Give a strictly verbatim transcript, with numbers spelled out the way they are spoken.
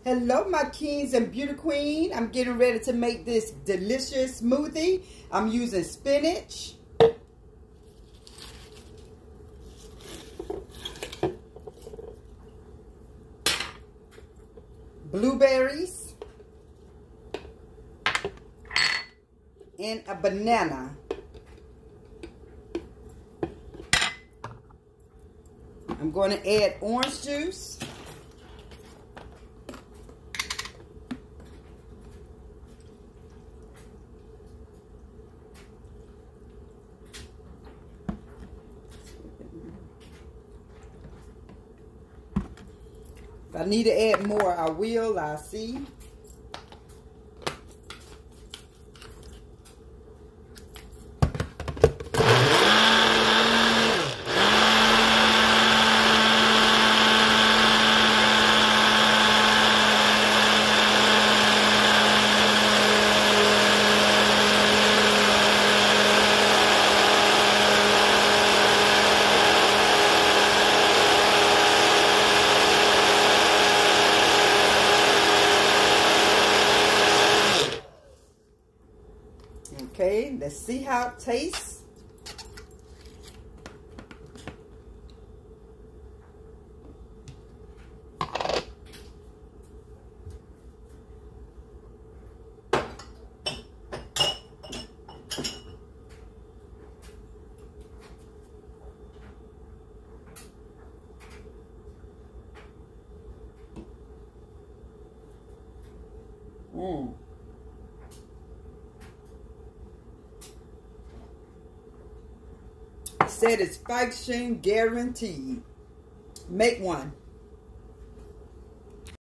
Hello, my kings and beauty queen. I'm getting ready to make this delicious smoothie. I'm using spinach, blueberries, and a banana. I'm going to add orange juice. If I need to add more, I will. I'll see. Okay, let's see how it tastes. Mmm. Satisfaction guaranteed. Make one.